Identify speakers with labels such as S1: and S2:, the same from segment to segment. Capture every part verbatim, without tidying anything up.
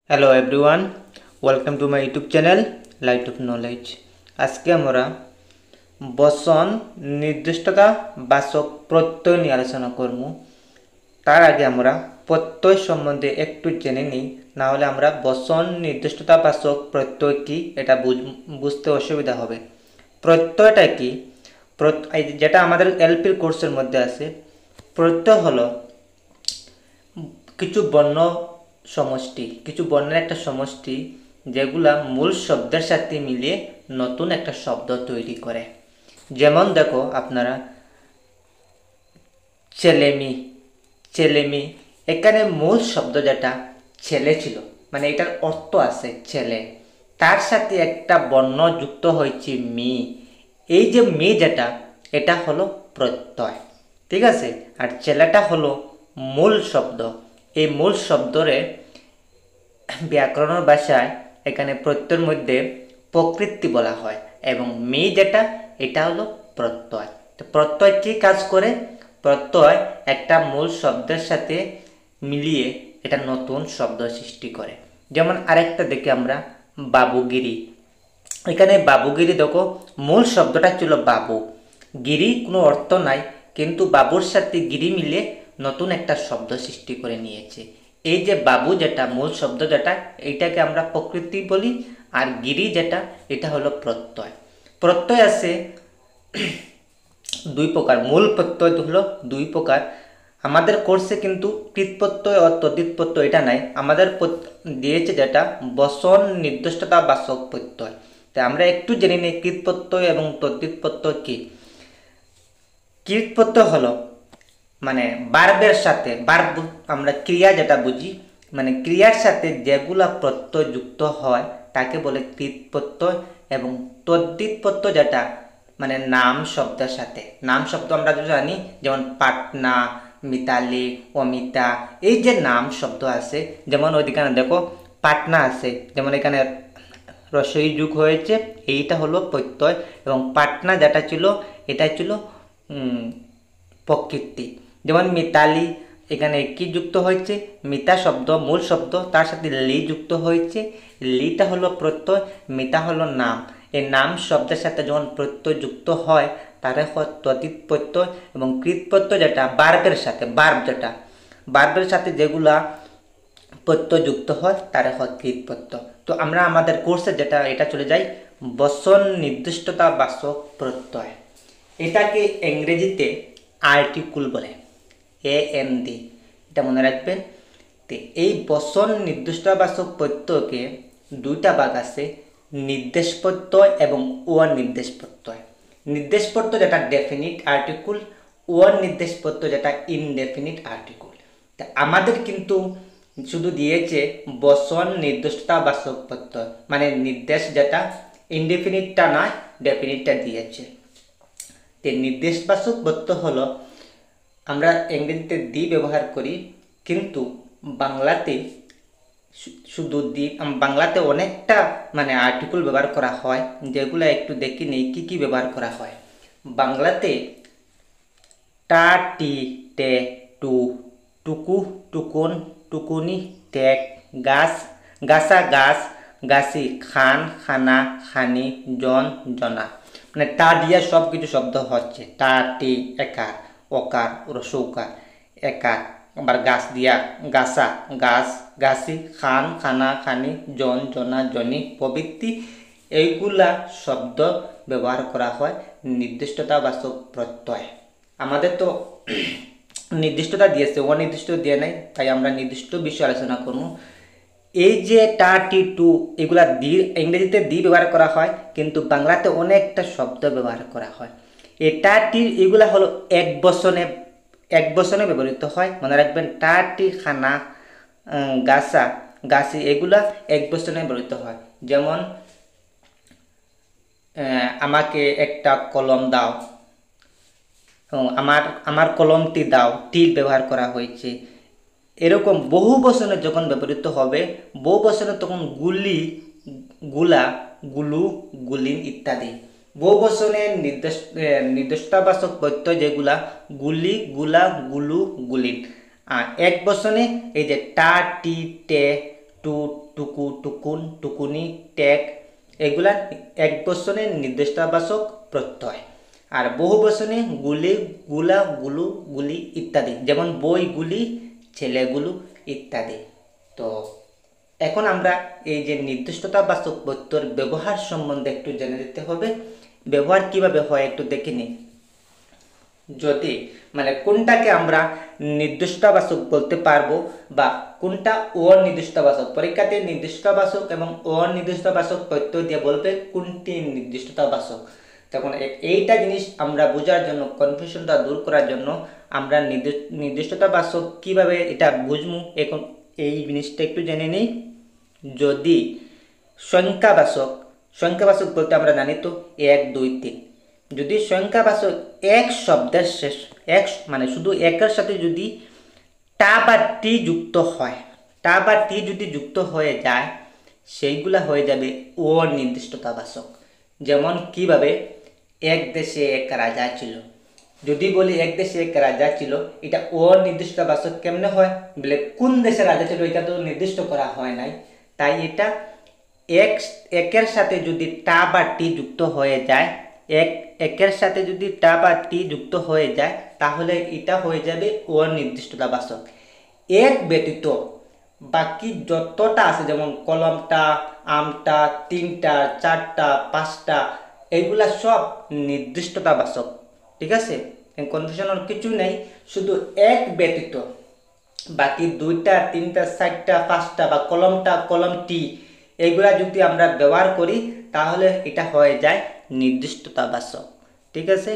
S1: Hello everyone, welcome to my YouTube channel light of knowledge. আজকে আমরা বচন নির্দিষ্টতা বাচক প্রত্যয় নিয়ে আলোচনা করব। তার আগে আমরা প্রত্যয় সম্বন্ধে একটু জেনে নিই, না হলে আমরা বচন নির্দিষ্টতা বাচক প্রত্যয় কি এটা বুঝতে অসুবিধা হবে। প্রত্যয়টা কি? যেটা আমাদের এলপির কোর্সের মধ্যে আছে, প্রত্যয় হলো কিছু বর্ণ সমষ্টি, কিছু বর্ণের একটা সমষ্টি যেগুলা মূল শব্দের সাথে মিলিয়ে নতুন একটা শব্দ তৈরি করে। যেমন দেখো আপনারা, ছেলেমি, ছেলেমি, এখানে মূল শব্দ যেটা ছেলে ছিল, মানে এটার অর্থ আছে ছেলে, তার সাথে একটা বর্ণ যুক্ত হয়েছে মি। এই যে মি যেটা, এটা হলো প্রত্যয়, ঠিক আছে। আর ছেলেটা হলো মূল শব্দ। এই মূল শব্দরে ব্যাকরণ ভাষায় এখানে প্রত্যয়ের মধ্যে প্রকৃতি বলা হয়, এবং মি যেটা, এটা হলো প্রত্যয়। তো প্রত্যয় কি কাজ করে? প্রত্যয় একটা মূল শব্দের সাথে মিলিয়ে এটা নতুন শব্দ সৃষ্টি করে। যেমন আরেকটা দেখি আমরা, বাবুগিরি। এখানে বাবুগিরি দেখো, মূল শব্দটা ছিল বাবু, গিরি কোনো অর্থ নাই, কিন্তু বাবুর সাথে গিরি মিলে নতুন একটা শব্দ সৃষ্টি করে নিয়েছে। এই যে বাবু যেটা মূল শব্দ যেটা, এইটাকে আমরা প্রকৃতি বলি, আর গিরি যেটা, এটা হলো প্রত্যয়। প্রত্যয় আছে দুই প্রকার, মূল প্রত্যয় হলো দুই প্রকার। আমাদের কোর্সে কিন্তু কৃত প্রত্যয় ও তদ্ধিত প্রত্যয় এটা নাই, আমাদের দিয়েছে যেটা বচন নির্দিষ্টতা বাচক প্রত্যয়। তাই আমরা একটু জেনে নিই কৃত প্রত্যয় এবং তদ্ধিত প্রত্যয় কি। কৃত প্রত্যয় হলো মানে বার্বের সাথে, বার্ব আমরা ক্রিয়া যেটা বুঝি, মানে ক্রিয়ার সাথে যেগুলা প্রত্যয় যুক্ত হয় তাকে বলে কৃত প্রত্যয়। এবং তদ্ধিত প্রত্যয় যেটা মানে নাম শব্দের সাথে, নাম শব্দ আমরা জানি, যেমন পাটনা, মিতালি, অমিতা, এই যে নাম শব্দ আছে, যেমন ওইদিকে দেখো পাটনা আছে, যেমন এখানে রসই যুগ হয়েছে, এইটা হলো প্রত্যয়। এবং পাটনা যেটা ছিল, এটা ছিল প্রকৃতি। যেমন মিতালি, এখানে কি যুক্ত হয়েছে? মিতা শব্দ মূল শব্দ, তার সাথে লি যুক্ত হয়েছে, লিটা হলো প্রত্যয়, মিতা হলো নাম। এই নাম শব্দের সাথে যখন প্রত্যয় যুক্ত হয় তারে হয় তদ্ধিত প্রত্যয়। এবং কৃত প্রত্যয় যেটা বার্বের সাথে, বার্ব যেটা বার্বের সাথে যেগুলা প্রত্যয় যুক্ত হয় তারে হয় কৃত প্রত্যয়। তো আমরা আমাদের কোর্সে যেটা, এটা চলে যাই বচন নির্দিষ্টতা বাচক প্রত্যয়। এটাকে ইংরেজিতে আর্টিকুল বলে, এ এন ডি, এটা মনে রাখবেন। তো এই বচন নির্দিষ্টবাচক প্রত্যয়কে দুইটা ভাগ আছে, নির্দেশ প্রত্যয় এবং অনির্দেশ প্রত্যয়। নির্দেশ প্রত্যয় যেটা ডেফিনিট আর্টিকুল, অনির্দেশ প্রত্যয় যেটা ইনডেফিনিট আর্টিকুল। তা আমাদের কিন্তু শুধু দিয়েছে বচন নির্দিষ্টবাচক প্রত্যয়, মানে নির্দেশ যেটা ইনডেফিনিটটা নয়, ডেফিনিটটা দিয়েছে। তো নির্দেশবাচক প্রত্যয় হলো, আমরা ইংরেজিতে দি ব্যবহার করি, কিন্তু বাংলাতে শুধু দি, বাংলাতে অনেকটা মানে আর্টিকেল ব্যবহার করা হয়, যেগুলো একটু দেখি নেই কী কী ব্যবহার করা হয়। বাংলাতে টা, টি, টে, টু, টুকু, টুকুন, টুকুনি, টেক, গাছ, গাছা, গাছ, গাছি, খান, খানা, খানি, জন, জনা, মানে টা দিয়ে সব কিছু শব্দ হচ্ছে। টা, টি, একার, অকার, রসৌকার, একার। আবার গাছ দিয়া গাছা, গাছ, গাছি, খান, খানা, খানি, জন, জনা, জনি প্রভৃতি, এইগুলা শব্দ ব্যবহার করা হয় নির্দিষ্টতা বাচক প্রত্যয়। আমাদের তো নির্দিষ্টতা দিয়েছে, অনির্দিষ্ট দিয়ে নাই, তাই আমরা নির্দিষ্ট বিষয় আলোচনা করব। এই যে টা, টি, টু, এগুলা দি, ইংরেজিতে দি ব্যবহার করা হয়, কিন্তু বাংলাতে অনেকটা শব্দ ব্যবহার করা হয়। এই টা, টি, এগুলা হলো এক বচনে, এক বচনে ব্যবহৃত হয়, মনে রাখবেন। টা, টি, খানা, গাছা, গাছি, এগুলা এক বচনে ব্যবহৃত হয়। যেমন আমাকে একটা কলম দাও, আমার আমার কলমটি দাও, টির ব্যবহার করা হয়েছে। এরকম বহু বচনে যখন ব্যবহৃত হবে, বহু বচনে তখন গুলি, গুলা, গুলু, গুলিন ইত্যাদি। বহু বচনে নির্দেশ নির্দিষ্টবাচক প্রত্যয় যেগুলা গুলি, গুলা, গুলু, গুলিন। আর এক বচনে এই যে টা, টি, টে, টু, টুকু, টুকুন, টুকুনি, টেক এগুলা এক বচনে নির্দিষ্টবাচক প্রত্যয়। আর বহু বচনে গুলি, গুলা, গুলু, গুলি ইত্যাদি, যেমন বইগুলি, ছেলেগুলো ইত্যাদি। তো এখন আমরা এই যে নির্দিষ্টতাবাচক প্রত্যয়ের ব্যবহার সম্বন্ধে একটু জেনে নিতে হবে। ব্যবহার কিভাবে হয় একটু দেখে নিই। যদি মানে কোনটাকে আমরা নির্দিষ্টবাচক বলতে পারবো বা কোনটা অনির্দিষ্টবাচক, পরীক্ষাতে নির্দিষ্টবাচক এবং অনির্দিষ্টবাচক প্রত্যয় দিয়ে বলবে কোনটি নির্দিষ্টতাবাচক। তখন এইটা জিনিস আমরা বোঝার জন্য, কনফিউশনটা দূর করার জন্য আমরা নির্দিষ্টতাবাচক কিভাবে এটা বুঝবো, এখন এই জিনিসটা একটু জেনে নিই। যদি সংখ্যাবাচক, সংখ্যাবাচক বলতে আমরা জানি তো এক, দুই, তিন। যদি সংখ্যাবাচক এক শব্দের শেষ, এক মানে শুধু একের সাথে যদি টা বা টি যুক্ত হয়, টা বা টি যদি যুক্ত হয়ে যায়, সেইগুলা হয়ে যাবে অনির্দিষ্টতাবাচক। যেমন কিভাবে, এক দেশে এক রাজা ছিল। যদি বলি এক দেশে এক রাজা ছিল, এটা অনির্দিষ্টবাচক কেমনে হয় বলে কোন দেশে রাজা ছিল এটা তো নির্দিষ্ট করা হয় নাই, তাই এটা এক একের সাথে যদি টা বা টি যুক্ত হয়ে যায়, এক একের সাথে যদি টা বা টি যুক্ত হয়ে যায়, তাহলে এটা হয়ে যাবে অনির্দিষ্টতাবাচক। এক ব্যতীত বাকি যতটা আছে, যেমন কলমটা, আমটা, তিনটা, চারটা, পাঁচটা, এইগুলা সব নির্দিষ্টতাবাচক। ঠিক আছে, কনফিউশনের কিছু নেই। শুধু এক ব্যতীত বাকি দুইটা, তিনটা, চারটা, পাঁচটা বা কলমটা, কলমটি, এইগুলা যদি আমরা ব্যবহার করি তাহলে এটা হয়ে যায় নির্দিষ্টতাবাচক। ঠিক আছে,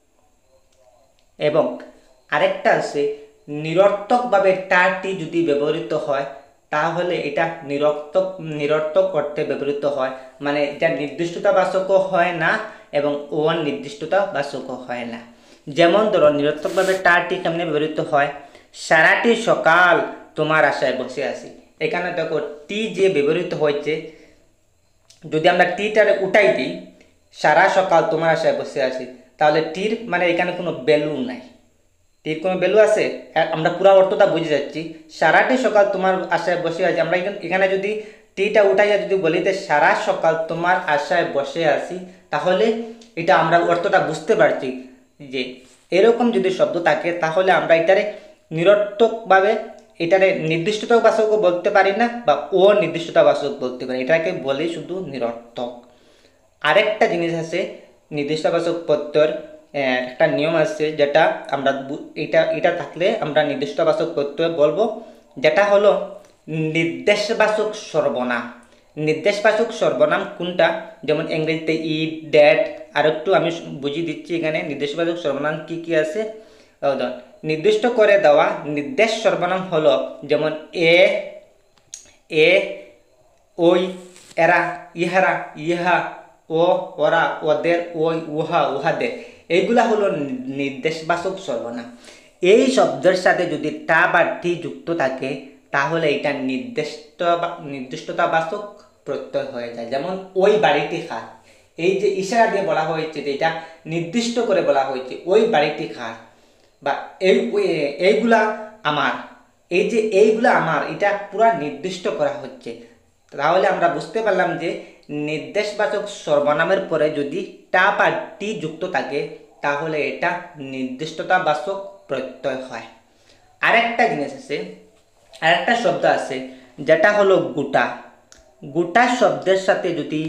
S1: এবং আরেকটা আছে নিরর্থকভাবে টাটি যদি ব্যবহৃত হয় তাহলে এটা নিরর্থক নিরর্থক অর্থে ব্যবহৃত হয়, মানে এটা নির্দিষ্টতাবাচকও হয় না এবং অনির্দিষ্টতাবাচকও হয় না। যেমন ধরো নিরর্থকভাবে টাটি কেমনে ব্যবহৃত হয়, সারাটি সকাল তোমার আশায় বসে আছি। এখানে দেখো টি যে ব্যবহৃত হয়েছে, যদি আমরা টিটারে উঠাই দিই, সারা সকাল তোমার আশায় বসে আছি, তাহলে টির মানে এখানে কোনো ভ্যালু নাই। টির কোনো ভ্যালু আছে, আমরা পুরো অর্থটা বুঝে যাচ্ছি। সারাটি সকাল তোমার আশায় বসে আছি, আমরা এখানে যদি টিটা উঠাইয়া যদি বলিতে সারা সকাল তোমার আশায় বসে আছি, তাহলে এটা আমরা অর্থটা বুঝতে পারছি যে এরকম যদি শব্দ থাকে তাহলে আমরা এটারে নিরর্থকভাবে এটারে নির্দিষ্টতাবাচকও বলতে পারি না বা অনির্দিষ্টতাবাচক বলতে পারি, এটাকে বলি শুধু নিরর্থক। আরেকটা জিনিস আছে নির্দিষ্টবাচক প্রত্যয়ের একটা নিয়ম আছে, যেটা আমরা এটা এটা থাকলে আমরা নির্দিষ্টবাচক প্রত্যয় বলবো, যেটা হলো নির্দেশবাচক সর্বনাম। নির্দেশবাচক সর্বনাম কোনটা, যেমন ইংরেজিতে ইট, ড্যাট। আর একটু আমি বুঝিয়ে দিচ্ছি এখানে নির্দেশবাচক সর্বনাম কি কি আছে। নির্দিষ্ট করে দেওয়া নির্দেশ সর্বনাম হলো যেমন এ, এ, ওই, এরা, ইহারা, ইহা, ও, ওরা, ওদের, ওই, উহা, উহাদের, এইগুলা হলো নির্দেশবাচক সর্বনাম। এই শব্দের সাথে যদি টা বা টি যুক্ত থাকে তাহলে এটা নির্দিষ্ট নির্দিষ্টতাবাচক প্রত্যয় হয়ে যায়। যেমন ওই বাড়িটি খার, এই যে ইশারা দিয়ে বলা হয়েছে যে এটা নির্দিষ্ট করে বলা হয়েছে ওই বাড়িটি খার, বা এই এইগুলা আমার, এই যে এইগুলা আমার, এটা পুরা নির্দিষ্ট করা হচ্ছে। তাহলে আমরা বুঝতে পারলাম যে নির্দেশবাচক সর্বনামের পরে যদি টা বা টি যুক্ত থাকে তাহলে এটা নির্দিষ্টতাবাচক প্রত্যয় হয়। আরেকটা জিনিস আছে, আরেকটা শব্দ আছে যেটা হলো গোটা। গোটা শব্দের সাথে যদি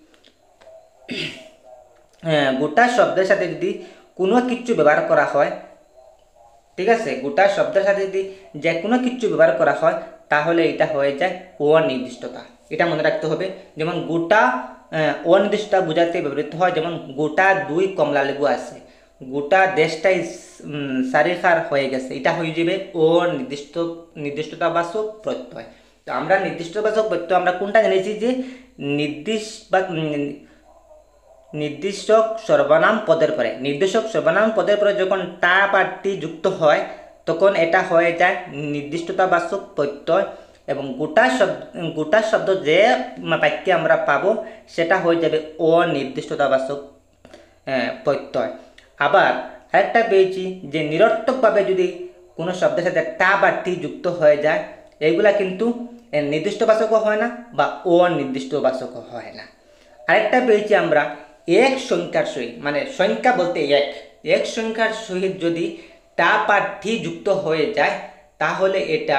S1: হ্যাঁ গোটা শব্দের সাথে যদি কোনো কিছু ব্যবহার করা হয়, ঠিক আছে, গোটা শব্দের সাথে যদি যে কোনো কিছু ব্যবহার করা হয় তাহলে এটা হয়ে যায় অনির্দিষ্টতা। এটা মনে রাখতে হবে। যেমন গোটা অনির্দিষ্টতা বোঝাতে ব্যবহৃত হয়, যেমন গোটা দুই কমলা লেবু আছে, গোটা দেশটাই সারিখার হয়ে গেছে, এটা হয়ে যাবে অনির্দিষ্ট নির্দিষ্টতাবাচক প্রত্যয়। তো আমরা নির্দিষ্টবাচক প্রত্যয় আমরা কোনটা জেনেছি যে নির্দিষ্ট বা নির্দিষ্টক সর্বনাম পদের পরে, নির্দেশক সর্বনাম পদের পরে যখন টা বা টি যুক্ত হয় তখন এটা হয়ে যায় নির্দিষ্টতাবাচক প্রত্যয়, এবং গোটা শব্দ গোটা শব্দ যে বাক্যে আমরা পাবো সেটা হয়ে যাবে অনির্দিষ্টতাবাচক প্রত্যয়। আবার আরেকটা পেয়েছি যে নিরর্থকভাবে যদি কোনো শব্দের সাথে টা বা টি যুক্ত হয়ে যায়, এইগুলা কিন্তু নির্দিষ্ট বাচকও হয় না বা অনির্দিষ্ট বাচকও হয় না। আরেকটা পেয়েছি আমরা এক সংখ্যার সহিত, মানে সংখ্যা বলতে এক এক সংখ্যার সহিত যদি টা বা টি যুক্ত হয়ে যায় তাহলে এটা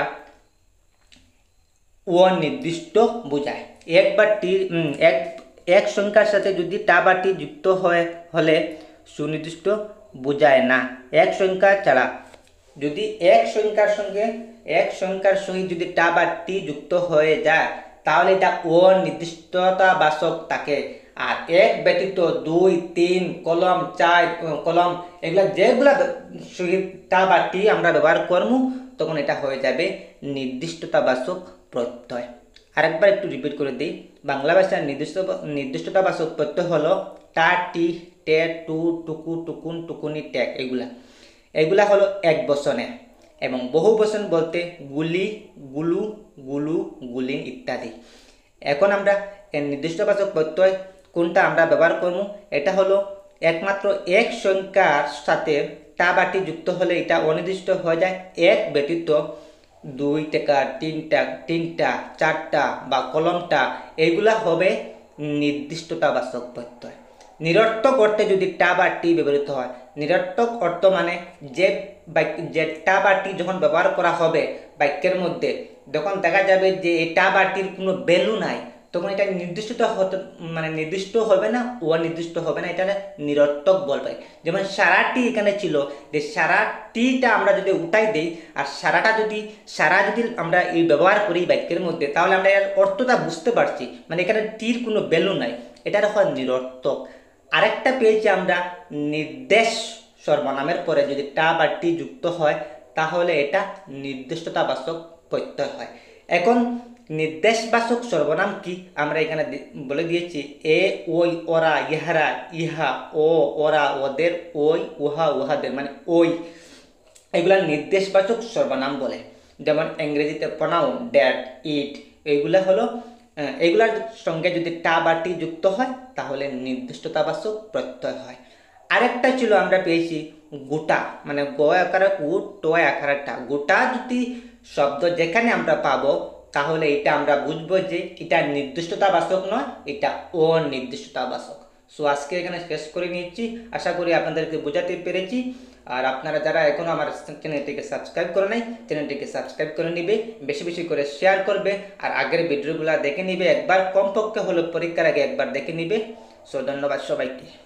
S1: অনির্দিষ্ট বোঝায়। এক বা টি এক এক সংখ্যার সাথে যদি টা বা টি যুক্ত হয়ে হলে সুনির্দিষ্ট বোঝায় না। এক সংখ্যা ছাড়া যদি এক সংখ্যার সঙ্গে এক সংখ্যার সহিত যদি টা বা টি যুক্ত হয়ে যায় তাহলে এটা অনির্দিষ্টতা বাচক থাকে। আর এক ব্যতীত দুই, তিন, কলম, চার, কলম এগুলা যেগুলা সহিত টা বা টি আমরা ব্যবহার করবো তখন এটা হয়ে যাবে নির্দিষ্টতা বাচক প্রত্যয়। আরেকবার একটু রিপিট করে দিই, বাংলা ভাষার নির্দিষ্ট নির্দিষ্টতা বাচক প্রত্যয় হলো টা, টি, টে, টু, টুকু, টুকুন, টুকুনি, টেক এগুলা এগুলা হলো এক বচনে, এবং বহু বচন বলতে গুলি, গুলু, গুলু, গুলিন ইত্যাদি। এখন আমরা এর নির্দিষ্টবাচক প্রত্যয় কোনটা আমরা ব্যবহার করব, এটা হলো একমাত্র এক সংখ্যার সাথে টা বা টি যুক্ত হলে এটা অনির্দিষ্ট হয়ে যায়। এক ব্যতীত দুই টাকা, তিনটা, তিনটা, চারটা বা কলমটা এগুলা হবে নির্দিষ্টতা বাচক প্রত্যয়। নিরর্থক অর্থে যদি টা বা টি ব্যবহৃত হয়, নিরর্থক অর্থ মানে যে যে টা বা টি যখন ব্যবহার করা হবে বাক্যের মধ্যে যখন দেখা যাবে যে এই টা বা টির কোনো ভ্যালু নাই তখন এটা নির্দিষ্টতা হতে মানে নির্দিষ্ট হবে না, অনির্দিষ্ট হবে না, এটা নিরর্থক বলবে। যেমন সারাটি এখানে ছিল, যে সারাটিটা আমরা যদি উঠাই দেই আর সারাটা যদি সারা যদি আমরা এই ব্যবহার করি বাক্যের মধ্যে তাহলে আমরা এর অর্থটা বুঝতে পারছি, মানে এখানে টির কোনো ভ্যালু নাই, এটার হয় নিরর্থক। আরেকটা পেয়েছি আমরা নির্দেশ সর্বনামের পরে যদি টা বা টি যুক্ত হয় তাহলে এটা নির্দিষ্টতা বাচক প্রত্যয় হয়। এখন নির্দেশবাচক সর্বনাম কি আমরা এখানে বলে দিয়েছি, এ, ওই, ওরা, ইহারা, ইহা, ও, ওরা, ওদের, ওই, উহা, উহাদের, মানে ওই এগুলা নির্দেশবাচক সর্বনাম বলে। যেমন ইংরেজিতে প্রনাউন, ড্যাট, ইট এইগুলা হলো এগুলার সঙ্গে যদি টা বা টি যুক্ত হয় তাহলে নির্দিষ্টতাবাচক প্রত্যয় হয়। আরেকটা ছিল আমরা পেয়েছি গোটা, মানে গ আকারে উ, ট আকারে টা। গোটা যদি শব্দ যেখানে আমরা পাবো তাহলে এটা আমরা বুঝবো যে এটা নির্দিষ্টতাবাচক নয়, এটা অনির্দিষ্টতাবাচক। সো আজকে এখানে শেষ করে নিচ্ছি, আশা করি আপনাদেরকে বোঝাতে পেরেছি। আর আপনারা যারা এখনো আমার চ্যানেলটিকে সাবস্ক্রাইব করে নাই চ্যানেলটিকে সাবস্ক্রাইব করে নিবে, বেশি বেশি করে শেয়ার করবে, আর আগের ভিডিওগুলো দেখে নিবে একবার, কমপক্ষে হলো পরীক্ষার আগে একবার দেখে নিবে। সো ধন্যবাদ সবাইকে।